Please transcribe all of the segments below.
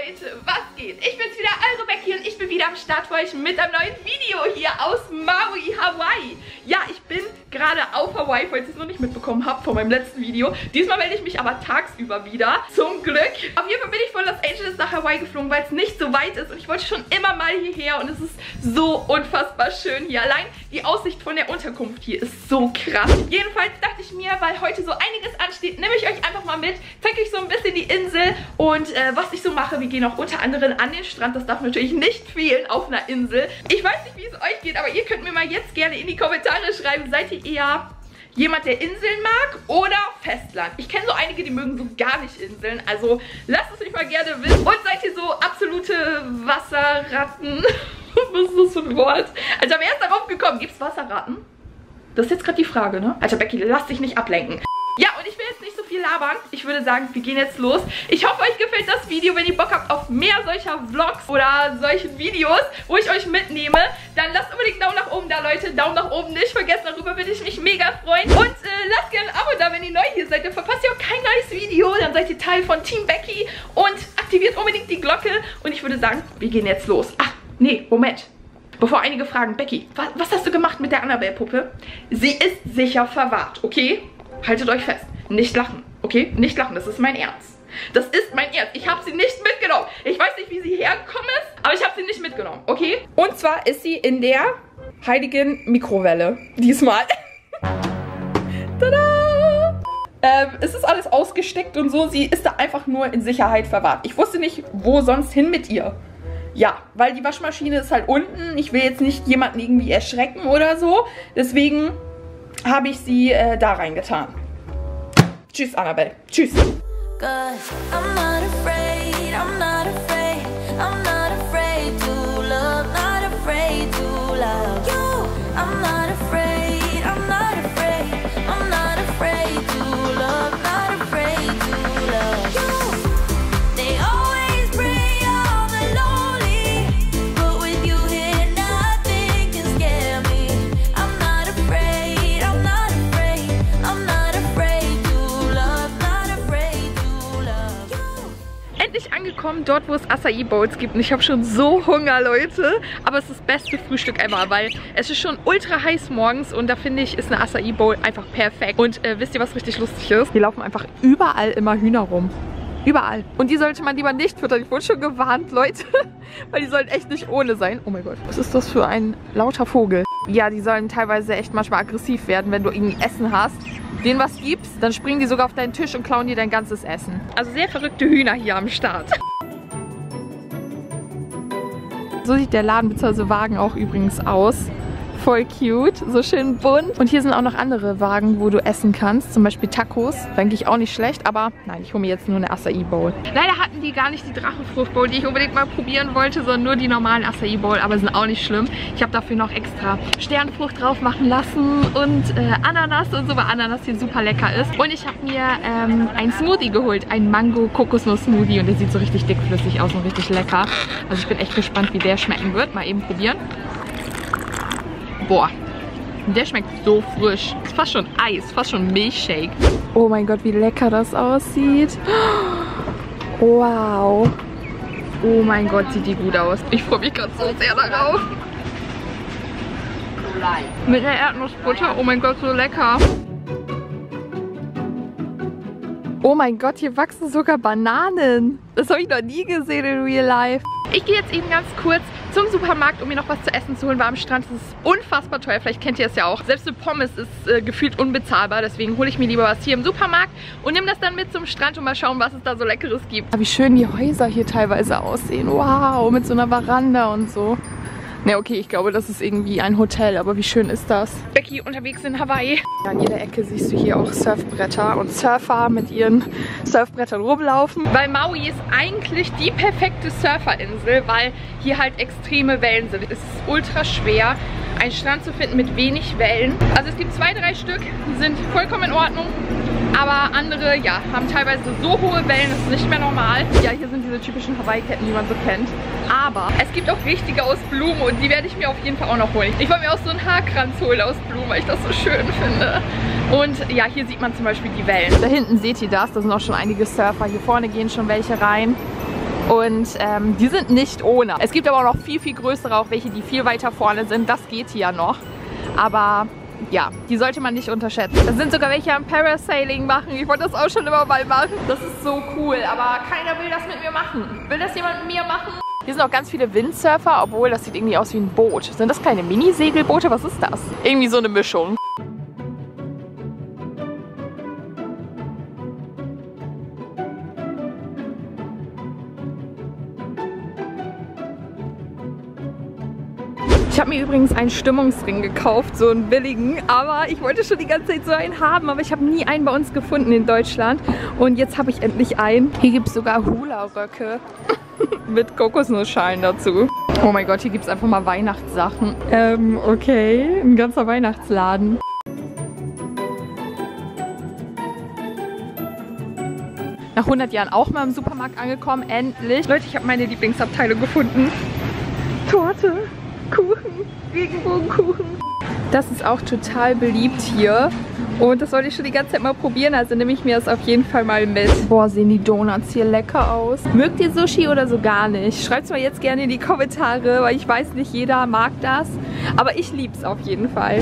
Leute, was geht? Ich bin's wieder, eure Becky, und ich bin wieder am Start für euch mit einem neuen Video hier aus Maui, Hawaii. Ja, ich bin gerade auf Hawaii, falls ihr es noch nicht mitbekommen habt von meinem letzten Video. Diesmal melde ich mich aber tagsüber wieder, zum Glück. Auf jeden Fall bin ich von Los Angeles nach Hawaii geflogen, weil es nicht so weit ist und ich wollte schon immer mal hierher und es ist so unfassbar schön hier. Allein die Aussicht von der Unterkunft hier ist so krass. Jedenfalls dachte ich mir, weil heute so einiges ansteht, nehme ich euch einfach mal mit, zeige euch so ein bisschen die Insel und was ich so mache. Wir gehen auch unter anderem an den Strand, das darf natürlich nicht fehlen auf einer Insel. Ich weiß nicht, wie es euch geht, aber ihr könnt mir mal jetzt gerne in die Kommentare schreiben, seid ihr eher jemand, der Inseln mag oder Festland? Ich kenne so einige, die mögen so gar nicht Inseln, also lasst es mich mal gerne wissen. Und seid ihr so absolute Wasserratten? Was ist das für ein Wort? Also wer ist darauf gekommen? Gibt es Wasserratten? Das ist jetzt gerade die Frage, ne? Alter Becky, lass dich nicht ablenken. Ja, und ich will jetzt nicht so viel labern. Ich würde sagen, wir gehen jetzt los. Ich hoffe, euch gefällt das Video. Wenn ihr Bock habt auf mehr solcher Vlogs oder solchen Videos, wo ich euch mitnehme, dann lasst unbedingt einen Daumen nach oben da, Leute. Daumen nach oben nicht vergessen, darüber würde ich mich mega freuen. Und lasst gerne ein Abo da, wenn ihr neu hier seid. Dann verpasst ihr auch kein neues Video. Dann seid ihr Teil von Team Becky und aktiviert unbedingt die Glocke. Und ich würde sagen, wir gehen jetzt los. Ach, nee, Moment. Bevor einige fragen, Becky, was hast du gemacht mit der Annabelle-Puppe? Sie ist sicher verwahrt, okay? Haltet euch fest. Nicht lachen, okay? Nicht lachen, das ist mein Ernst. Das ist mein Ernst. Ich habe sie nicht mitgenommen. Ich weiß nicht, wie sie hergekommen ist, aber ich habe sie nicht mitgenommen, okay? Und zwar ist sie in der heiligen Mikrowelle. Diesmal. Tada! Es ist alles ausgesteckt und so. Sie ist da einfach nur in Sicherheit verwahrt. Ich wusste nicht, wo sonst hin mit ihr. Ja, weil die Waschmaschine ist halt unten. Ich will jetzt nicht jemanden irgendwie erschrecken oder so. Deswegen habe ich sie da reingetan. Tschüss, Annabelle. Tschüss. Angekommen, dort wo es Acai Bowls gibt und ich habe schon so Hunger, Leute, aber es ist das beste Frühstück ever, weil es ist schon ultra heiß morgens und da finde ich, ist eine Acai Bowl einfach perfekt. Und wisst ihr, was richtig lustig ist? Hier laufen einfach überall immer Hühner rum. Überall. Und die sollte man lieber nicht füttern. Ich wurde schon gewarnt, Leute, weil die sollen echt nicht ohne sein. Oh mein Gott, was ist das für ein lauter Vogel? Ja, die sollen teilweise echt manchmal aggressiv werden, wenn du irgendwie Essen hast, denen was gibst, dann springen die sogar auf deinen Tisch und klauen dir dein ganzes Essen. Also sehr verrückte Hühner hier am Start. So sieht der Laden bzw. Wagen auch übrigens aus. Voll cute, so schön bunt. Und hier sind auch noch andere Wagen, wo du essen kannst. Zum Beispiel Tacos. Denke ich auch nicht schlecht, aber nein, ich hole mir jetzt nur eine Acai Bowl. Leider hatten die gar nicht die Drachenfrucht Bowl, die ich unbedingt mal probieren wollte, sondern nur die normalen Acai Bowl, aber sind auch nicht schlimm. Ich habe dafür noch extra Sternfrucht drauf machen lassen und Ananas und so, weil Ananas hier super lecker ist. Und ich habe mir einen Smoothie geholt, einen Mango-Kokosnuss-Smoothie und der sieht so richtig dickflüssig aus und richtig lecker. Also ich bin echt gespannt, wie der schmecken wird. Mal eben probieren. Boah, der schmeckt so frisch. Ist fast schon Eis, fast schon Milchshake. Oh mein Gott, wie lecker das aussieht. Wow. Oh mein Gott, sieht die gut aus. Ich freue mich gerade so sehr darauf. Mit der Erdnussbutter, oh mein Gott, so lecker. Oh mein Gott, hier wachsen sogar Bananen. Das habe ich noch nie gesehen in Real Life. Ich gehe jetzt eben ganz kurz zum Supermarkt, um mir noch was zu essen zu holen, weil am Strand ist es unfassbar teuer. Vielleicht kennt ihr es ja auch. Selbst eine Pommes ist gefühlt unbezahlbar. Deswegen hole ich mir lieber was hier im Supermarkt und nehme das dann mit zum Strand und mal schauen, was es da so Leckeres gibt. Wie schön die Häuser hier teilweise aussehen. Wow, mit so einer Veranda und so. Ne, okay, ich glaube, das ist irgendwie ein Hotel, aber wie schön ist das? Becky unterwegs in Hawaii. An jeder Ecke siehst du hier auch Surfbretter und Surfer mit ihren Surfbrettern rumlaufen. Weil Maui ist eigentlich die perfekte Surferinsel, weil hier halt extreme Wellen sind. Es ist ultra schwer, einen Strand zu finden mit wenig Wellen. Also es gibt 2, 3 Stück, die sind vollkommen in Ordnung. Aber andere, ja, haben teilweise so hohe Wellen, das ist nicht mehr normal. Ja, hier sind diese typischen Hawaii-Ketten, die man so kennt. Aber es gibt auch richtige aus Blumen und die werde ich mir auf jeden Fall auch noch holen. Ich wollte mir auch so einen Haarkranz holen aus Blumen, weil ich das so schön finde. Und ja, hier sieht man zum Beispiel die Wellen. Da hinten seht ihr das, da sind auch schon einige Surfer. Hier vorne gehen schon welche rein. Und die sind nicht ohne. Es gibt aber auch noch viel, viel größere, auch welche, die viel weiter vorne sind. Das geht hier noch. Aber ja, die sollte man nicht unterschätzen. Da sind sogar welche am Parasailing machen. Ich wollte das auch schon immer mal machen. Das ist so cool, aber keiner will das mit mir machen. Will das jemand mit mir machen? Hier sind auch ganz viele Windsurfer, obwohl das sieht irgendwie aus wie ein Boot. Sind das keine Mini-Segelboote? Was ist das? Irgendwie so eine Mischung. Ich habe mir übrigens einen Stimmungsring gekauft, so einen billigen, aber ich wollte schon die ganze Zeit so einen haben, aber ich habe nie einen bei uns gefunden in Deutschland und jetzt habe ich endlich einen. Hier gibt es sogar Hula-Röcke mit Kokosnussschalen dazu. Oh mein Gott, hier gibt es einfach mal Weihnachtssachen. Okay, ein ganzer Weihnachtsladen. Nach 100 Jahren auch mal im Supermarkt angekommen, endlich. Leute, ich habe meine Lieblingsabteilung gefunden. Torte. Kuchen, Regenbogenkuchen. Das ist auch total beliebt hier. Und das wollte ich schon die ganze Zeit mal probieren, also nehme ich mir das auf jeden Fall mal mit. Boah, sehen die Donuts hier lecker aus. Mögt ihr Sushi oder so gar nicht? Schreibt es mal jetzt gerne in die Kommentare, weil ich weiß, nicht jeder mag das. Aber ich liebe es auf jeden Fall.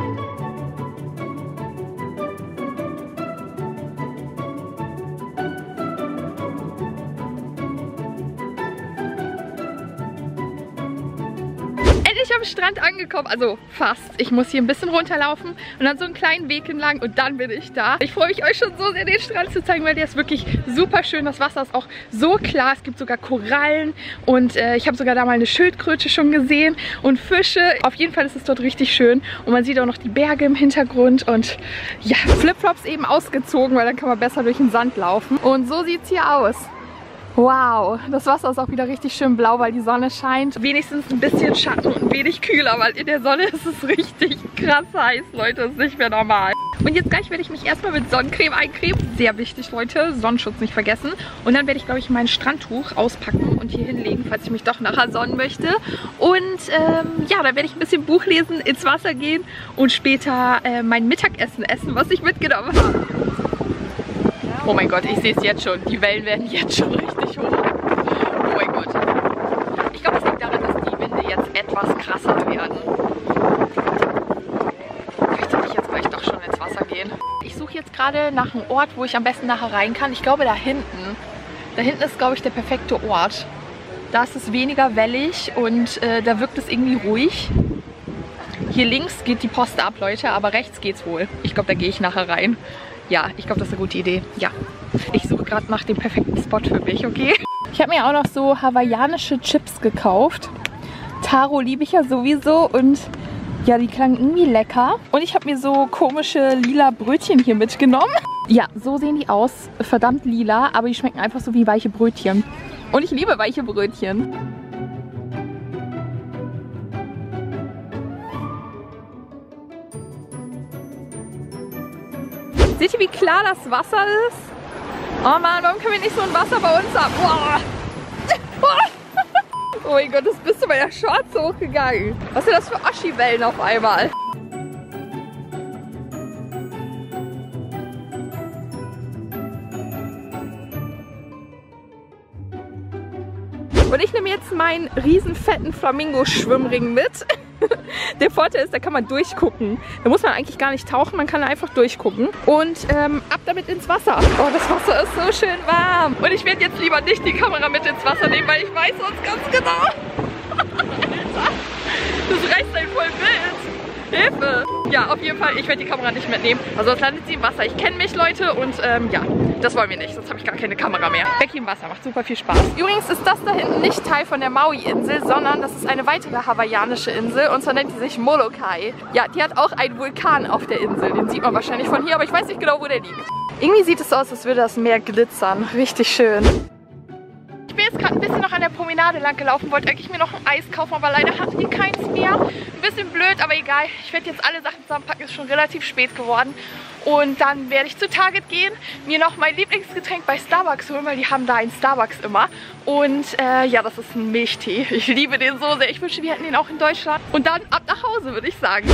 Am Strand angekommen, also fast. Ich muss hier ein bisschen runterlaufen und dann so einen kleinen Weg entlang und dann bin ich da. Ich freue mich euch schon so sehr, den Strand zu zeigen, weil der ist wirklich super schön. Das Wasser ist auch so klar. Es gibt sogar Korallen und ich habe sogar da mal eine Schildkröte schon gesehen und Fische. Auf jeden Fall ist es dort richtig schön und man sieht auch noch die Berge im Hintergrund und ja, Flipflops eben ausgezogen, weil dann kann man besser durch den Sand laufen. Und so sieht es hier aus. Wow, das Wasser ist auch wieder richtig schön blau, weil die Sonne scheint. Wenigstens ein bisschen Schatten und ein wenig kühler, weil in der Sonne ist es richtig krass heiß, Leute. Das ist nicht mehr normal. Und jetzt gleich werde ich mich erstmal mit Sonnencreme eincremen. Sehr wichtig, Leute. Sonnenschutz nicht vergessen. Und dann werde ich, glaube ich, mein Strandtuch auspacken und hier hinlegen, falls ich mich doch nachher sonnen möchte. Und ja, dann werde ich ein bisschen Buch lesen, ins Wasser gehen und später mein Mittagessen essen, was ich mitgenommen habe. Oh mein Gott, ich sehe es jetzt schon. Die Wellen werden jetzt schon richtig hoch. Oh mein Gott. Ich glaube, es liegt daran, dass die Winde jetzt etwas krasser werden. Vielleicht sollte ich jetzt gleich doch schon ins Wasser gehen. Ich suche jetzt gerade nach einem Ort, wo ich am besten nachher rein kann. Ich glaube, da hinten. Da hinten ist, glaube ich, der perfekte Ort. Da ist es weniger wellig und da wirkt es irgendwie ruhig. Hier links geht die Post ab, Leute, aber rechts geht's wohl. Ich glaube, da gehe ich nachher rein. Ja, ich glaube, das ist eine gute Idee. Ja, ich suche gerade nach dem perfekten Spot für mich, okay? Ich habe mir auch noch so hawaiianische Chips gekauft. Taro liebe ich ja sowieso und ja, die klangen irgendwie lecker. Und ich habe mir so komische lila Brötchen hier mitgenommen. Ja, so sehen die aus. Verdammt lila, aber die schmecken einfach so wie weiche Brötchen. Und ich liebe weiche Brötchen. Seht ihr, wie klar das Wasser ist? Oh Mann, warum können wir nicht so ein Wasser bei uns haben? Boah. Oh mein Gott, das bist du bei der Shorts hochgegangen. Was sind das für Oschi-Wellen auf einmal? Und ich nehme jetzt meinen riesen fetten Flamingo-Schwimmring mit. Der Vorteil ist, da kann man durchgucken. Da muss man eigentlich gar nicht tauchen, man kann einfach durchgucken. Und ab damit ins Wasser. Oh, das Wasser ist so schön warm. Und ich werde jetzt lieber nicht die Kamera mit ins Wasser nehmen, weil ich weiß sonst ganz genau. Das reißt ein voll Bild. Hilfe! Ja, auf jeden Fall, ich werde die Kamera nicht mitnehmen. Also sonst landet sie im Wasser. Ich kenne mich, Leute, und ja, das wollen wir nicht. Sonst habe ich gar keine Kamera mehr. Becky im Wasser, macht super viel Spaß. Übrigens ist das da hinten nicht Teil von der Maui-Insel, sondern das ist eine weitere hawaiianische Insel. Und zwar nennt die sich Molokai. Ja, die hat auch einen Vulkan auf der Insel. Den sieht man wahrscheinlich von hier, aber ich weiß nicht genau, wo der liegt. Irgendwie sieht es so aus, als würde das Meer glitzern. Richtig schön. Ich bin jetzt gerade ein bisschen noch an der Promenade lang gelaufen, wollte eigentlich mir noch ein Eis kaufen, aber leider hatte die keins mehr. Ein bisschen blöd, aber egal. Ich werde jetzt alle Sachen zusammenpacken, ist schon relativ spät geworden. Und dann werde ich zu Target gehen, mir noch mein Lieblingsgetränk bei Starbucks holen, weil die haben da einen Starbucks immer. Und ja, das ist ein Milchtee. Ich liebe den so sehr. Ich wünsche, wir hätten den auch in Deutschland. Und dann ab nach Hause, würde ich sagen.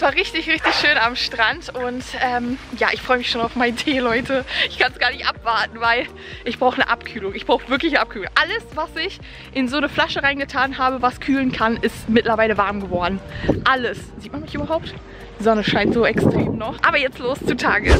Es war richtig, richtig schön am Strand und ja, ich freue mich schon auf meinen Tee, Leute. Ich kann es gar nicht abwarten, weil ich brauche eine Abkühlung. Ich brauche wirklich eine Abkühlung. Alles, was ich in so eine Flasche reingetan habe, was kühlen kann, ist mittlerweile warm geworden. Alles. Sieht man mich überhaupt? Die Sonne scheint so extrem noch. Aber jetzt los zutage.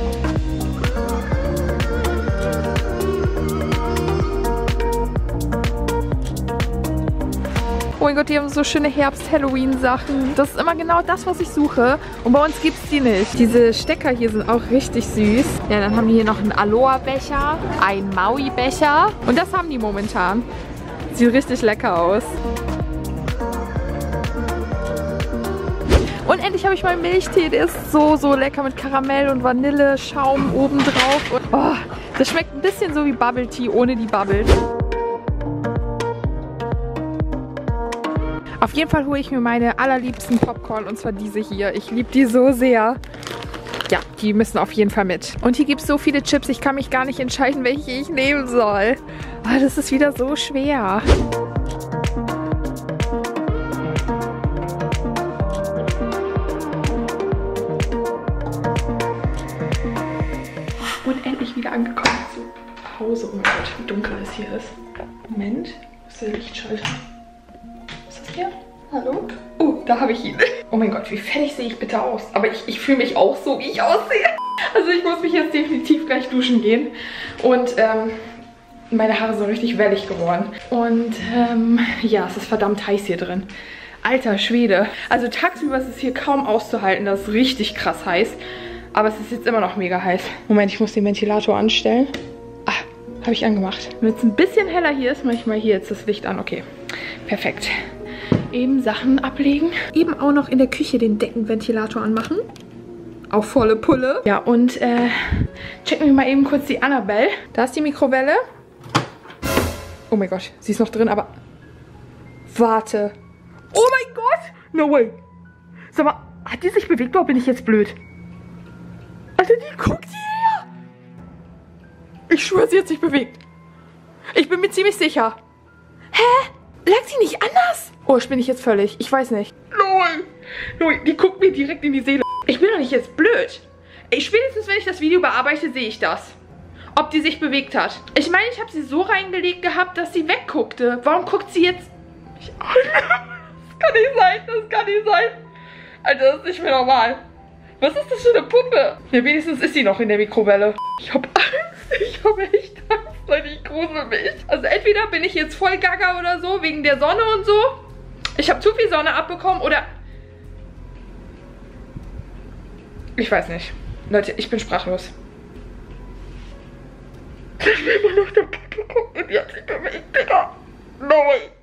Oh mein Gott, die haben so schöne Herbst-Halloween-Sachen. Das ist immer genau das, was ich suche. Und bei uns gibt es die nicht. Diese Stecker hier sind auch richtig süß. Ja, dann haben die hier noch einen Aloha-Becher, einen Maui-Becher. Und das haben die momentan. Sieht richtig lecker aus. Und endlich habe ich meinen Milchtee. Der ist so, so lecker mit Karamell und Vanilleschaum obendrauf. Und oh, das schmeckt ein bisschen so wie Bubble Tea ohne die Bubbles. Auf jeden Fall hole ich mir meine allerliebsten Popcorn, und zwar diese hier. Ich liebe die so sehr. Ja, die müssen auf jeden Fall mit. Und hier gibt es so viele Chips, ich kann mich gar nicht entscheiden, welche ich nehmen soll. Oh, das ist wieder so schwer. Und endlich wieder angekommen zu Hause. Oh mein Gott, wie dunkel es hier ist. Moment, wo ist der Lichtschalter? Hier? Hallo? Oh, da habe ich ihn. Oh mein Gott, wie fertig sehe ich bitte aus. Aber ich fühle mich auch so, wie ich aussehe. Also ich muss mich jetzt definitiv gleich duschen gehen. Und meine Haare sind richtig wellig geworden. Und ja, es ist verdammt heiß hier drin. Alter Schwede. Also tagsüber ist es hier kaum auszuhalten. Das ist richtig krass heiß. Aber es ist jetzt immer noch mega heiß. Moment, ich muss den Ventilator anstellen. Ah, habe ich angemacht. Wenn es ein bisschen heller hier ist, mache ich mal hier jetzt das Licht an. Okay, perfekt. Eben Sachen ablegen. Eben auch noch in der Küche den Deckenventilator anmachen. Auf volle Pulle. Ja, und checken wir mal eben kurz die Annabelle. Da ist die Mikrowelle. Oh mein Gott, sie ist noch drin, aber... Warte. Oh mein Gott! No way. Sag mal, hat die sich bewegt oder bin ich jetzt blöd? Alter, die guckt hierher. Ich schwöre, sie hat sich bewegt. Ich bin mir ziemlich sicher. Hä? Lag sie nicht anders? Oh, spinne ich jetzt völlig? Ich weiß nicht. Lol, die guckt mir direkt in die Seele. Ich bin doch nicht jetzt blöd. Spätestens, wenn ich das Video bearbeite, sehe ich das. Ob die sich bewegt hat. Ich meine, ich habe sie so reingelegt gehabt, dass sie wegguckte. Warum guckt sie jetzt... Das kann nicht sein, das kann nicht sein. Alter, das ist nicht mehr normal. Was ist das für eine Puppe? Ja, wenigstens ist sie noch in der Mikrowelle. Ich habe Angst. Ich habe echt Angst. Leute, ich grusel mich. Also entweder bin ich jetzt voll gaga oder so, wegen der Sonne und so. Ich habe zu viel Sonne abbekommen oder... Ich weiß nicht. Leute, ich bin sprachlos. Ich will immer noch der Puppe gucken und die hat sich bewegt, Digga. No way.